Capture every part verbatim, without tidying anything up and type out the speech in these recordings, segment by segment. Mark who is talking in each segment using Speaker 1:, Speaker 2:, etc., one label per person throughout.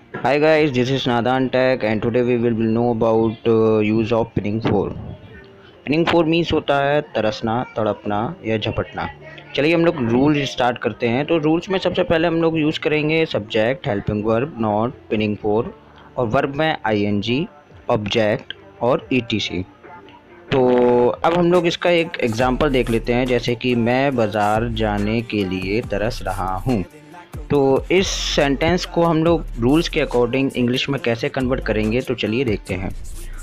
Speaker 1: Hi guys, this is Nadan Tech and today we will know about uh, use of pinning four. Pinning four means होता है तरसना, तड़पना या झपटना। चलिए हम लोग rule start करते हैं। तो रूल्स में सबसे पहले हम लोग यूज़ करेंगे subject, helping verb, not, pining for और वर्ब में आईएनजी, ऑब्जेक्ट और ईटीसी। तो अब हम लोग इसका एक एग्जांपल देख लेते हैं, जैसे कि मैं बाज़ार जाने के लिए तरस रहा हूँ। तो इस सेंटेंस को हम लोग रूल्स के अकॉर्डिंग इंग्लिश में कैसे कन्वर्ट करेंगे, तो चलिए देखते हैं।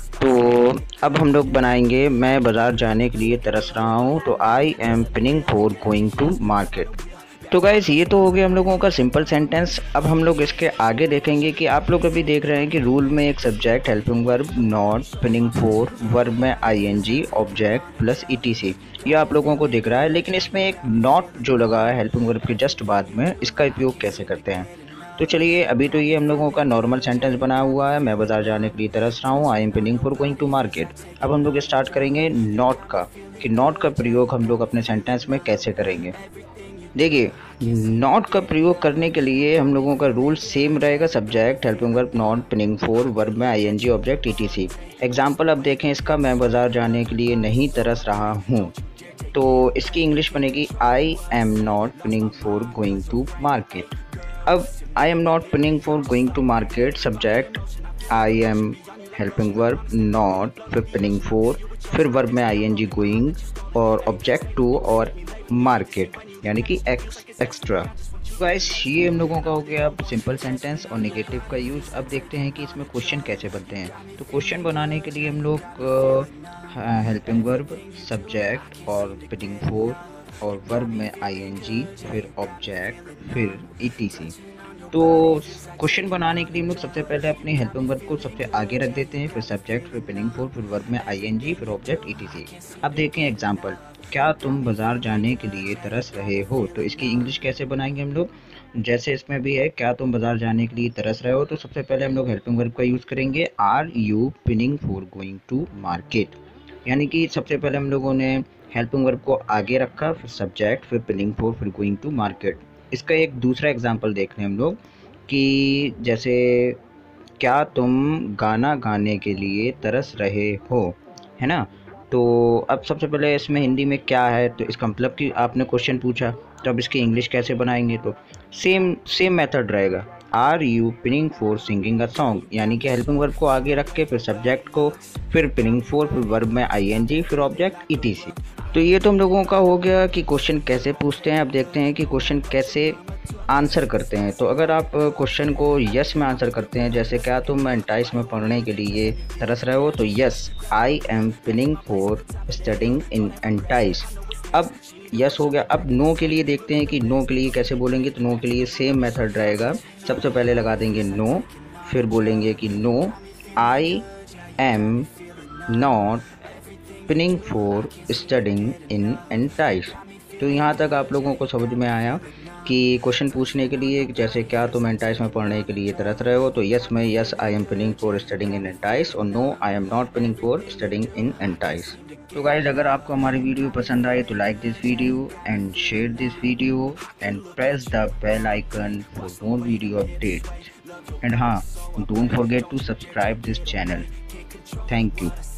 Speaker 1: तो अब हम लोग बनाएंगे मैं बाज़ार जाने के लिए तरस रहा हूँ। तो I am pining for going to market. तो गाइस ये तो हो गया हम लोगों का सिंपल सेंटेंस। अब हम लोग इसके आगे देखेंगे कि आप लोग अभी देख रहे हैं कि रूल में एक subject, helping verb, not, pining for, verb में आईएनजी, ऑब्जेक्ट प्लस ईटीसी, ये आप लोगों को दिख रहा है। लेकिन इसमें एक नॉट जो लगा है हेल्पिंग वर्ब के जस्ट बाद में, इसका उपयोग कैसे करते हैं। तो चलिए, अभी तो ये हम लोगों का नॉर्मल सेंटेंस बना हुआ है, मैं बाजार जाने के लिए तरस रहा हूँ, I am pining for going to market. अब हम लोग स्टार्ट करेंगे नॉट का, कि नॉट का प्रयोग हम लोग अपने सेंटेंस में कैसे करेंगे। देखिए, नॉट का प्रयोग करने के लिए हम लोगों का रूल सेम रहेगा, subject, helping verb, not, pining for, verb में आईएनजी, ऑब्जेक्ट, ईटीसी। एग्जांपल अब देखें इसका, मैं बाज़ार जाने के लिए नहीं तरस रहा हूँ। तो इसकी इंग्लिश बनेगी I am not pining for going to market. अब I am not pining for going to market, subject I am, helping verb not, फिर पिनिंग फोर, फिर वर्ब में आईएनजी गोइंग और ऑब्जेक्ट टू और मार्केट यानी कि x extra. Guys ये हम लोगों का हो गया अब सिंपल सेंटेंस और नेगेटिव का यूज़। अब देखते हैं कि इसमें क्वेश्चन कैसे बनते हैं। तो क्वेश्चन बनाने के लिए हम लोग हेल्पिंग वर्ब, सब्जेक्ट और पिनिंग फोर और वर्ब में आईएनजी, फिर ऑब्जेक्ट, फिर ईटीसी। तो क्वेश्चन बनाने के लिए हम लोग सबसे पहले अपनी हेल्पिंग वर्ब को सबसे आगे रख देते हैं, फिर सब्जेक्ट, फिर पिनिंग फोर, फिर वर्ब में आईएनजी, फिर ऑब्जेक्ट, ईटीसी। अब देखें एग्जांपल, क्या तुम बाजार जाने के लिए तरस रहे हो। तो इसकी इंग्लिश कैसे बनाएंगे हम लोग, जैसे इसमें भी है, क्या तुम बाजार जाने के लिए तरस रहे हो। तो सबसे पहले हम लोग हेल्पिंग वर्ब का यूज़ करेंगे, are you pining for going to market. यानी कि सबसे पहले हम लोगों ने हेल्पिंग वर्ब को आगे रखा, फिर सब्जेक्ट, फिर पिनिंग फोर, फिर गोइंग टू मार्केट। इसका एक दूसरा एग्जांपल देख रहे हैं हम लोग कि जैसे, क्या तुम गाना गाने के लिए तरस रहे हो, है ना। तो अब सबसे पहले इसमें हिंदी में क्या है, तो इसका मतलब कि आपने क्वेश्चन पूछा, तो अब इसकी इंग्लिश कैसे बनाएंगे। तो सेम सेम मेथड रहेगा, are you pining for singing a song, यानी कि हेल्पिंग वर्ब को आगे रख के, फिर सब्जेक्ट को, फिर पिनिंग फोर, फिर वर्ब में आईएनजी, फिर ऑब्जेक्ट, ईटीसी। तो ये तो हम लोगों का हो गया कि क्वेश्चन कैसे पूछते हैं। अब देखते हैं कि क्वेश्चन कैसे आंसर करते हैं। तो अगर आप क्वेश्चन को यस में आंसर करते हैं, जैसे क्या तुम एंटाइस में पढ़ने के लिए तरस रहे हो, तो yes I am pining for studying in entrance. अब यस हो गया। अब नो के लिए देखते हैं कि नो के लिए कैसे बोलेंगे। तो नो के लिए सेम मेथड रहेगा, सबसे पहले लगा देंगे नो, फिर बोलेंगे कि no I am not pining for studying in entrance. तो यहाँ तक आप लोगों को समझ में आया कि क्वेश्चन पूछने के लिए, जैसे क्या तुम एंटाइस में पढ़ने के लिए तरस रहे हो, तो यस में yes I am pining for studying in entrance, और no I am not pining for studying in entrance. तो गाइज अगर आपको हमारी वीडियो पसंद आए तो like this video and share this video and press the bell icon for more video update. And हाँ, don't forget to subscribe this channel. Thank you.